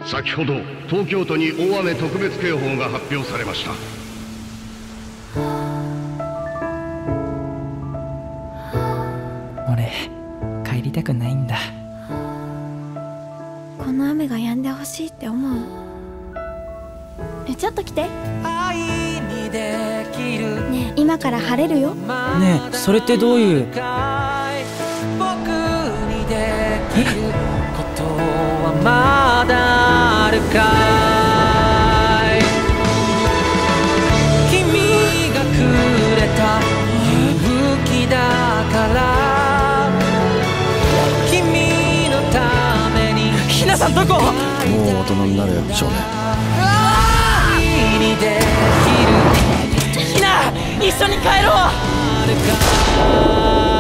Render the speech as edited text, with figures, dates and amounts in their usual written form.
先ほど東京都に大雨特別警報が発表されました。 俺帰りたくないんだ。 この雨が止んでほしいって思う。ちょっと来て。ねえ、今から晴れるよ。 ねえ、それってどういう。 まだあるかい。君がくれた勇気だから君のために。 ひなさんどこ。もう大人になれよ少年。 ひな、一緒に帰ろう。